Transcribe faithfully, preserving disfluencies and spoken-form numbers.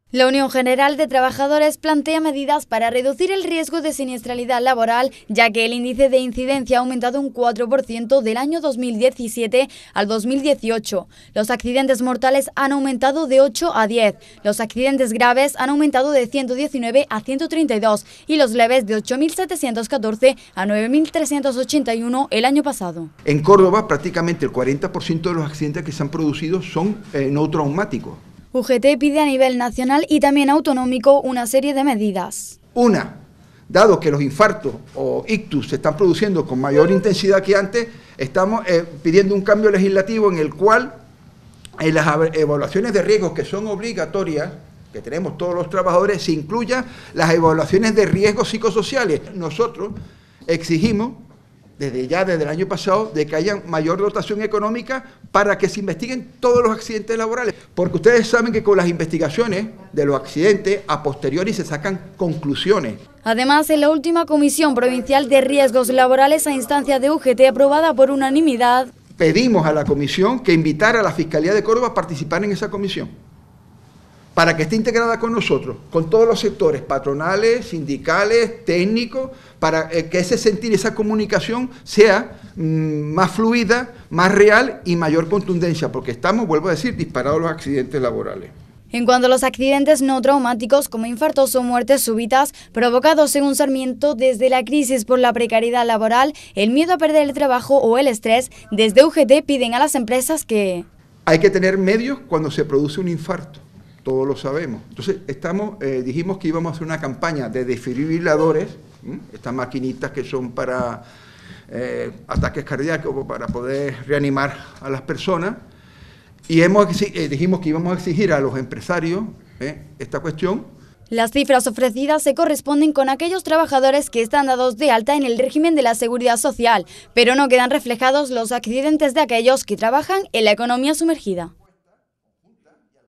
La Unión General de Trabajadores plantea medidas para reducir el riesgo de siniestralidad laboral, ya que el índice de incidencia ha aumentado un cuatro por ciento del año dos mil diecisiete al dos mil dieciocho. Los accidentes mortales han aumentado de ocho a diez, los accidentes graves han aumentado de ciento diecinueve a ciento treinta y dos y los leves de ocho mil setecientos catorce a nueve mil trescientos ochenta y uno el año pasado. En Córdoba, prácticamente el cuarenta por ciento de los accidentes que se han producido son eh, no traumáticos. U G T pide a nivel nacional y también autonómico una serie de medidas. Una, dado que los infartos o ictus se están produciendo con mayor intensidad que antes, estamos eh, pidiendo un cambio legislativo en el cual en las evaluaciones de riesgos que son obligatorias, que tenemos todos los trabajadores, se incluyan las evaluaciones de riesgos psicosociales. Nosotros exigimos, desde ya, desde el año pasado, de que haya mayor dotación económica para que se investiguen todos los accidentes laborales. Porque ustedes saben que con las investigaciones de los accidentes, a posteriori se sacan conclusiones. Además, en la última Comisión Provincial de Riesgos Laborales a instancia de U G T aprobada por unanimidad, pedimos a la comisión que invitara a la Fiscalía de Córdoba a participar en esa comisión, para que esté integrada con nosotros, con todos los sectores, patronales, sindicales, técnicos, para que ese sentir, esa comunicación sea mmm, más fluida, más real y mayor contundencia, porque estamos, vuelvo a decir, disparados los accidentes laborales. En cuanto a los accidentes no traumáticos como infartos o muertes súbitas provocados, según Sarmiento, desde la crisis por la precariedad laboral, el miedo a perder el trabajo o el estrés, desde U G T piden a las empresas que hay que tener medios cuando se produce un infarto. Todos lo sabemos. Entonces, estamos, eh, dijimos que íbamos a hacer una campaña de desfibriladores, ¿m? Estas maquinitas que son para eh, ataques cardíacos, para poder reanimar a las personas, y hemos, eh, dijimos que íbamos a exigir a los empresarios eh, esta cuestión. Las cifras ofrecidas se corresponden con aquellos trabajadores que están dados de alta en el régimen de la Seguridad Social, pero no quedan reflejados los accidentes de aquellos que trabajan en la economía sumergida.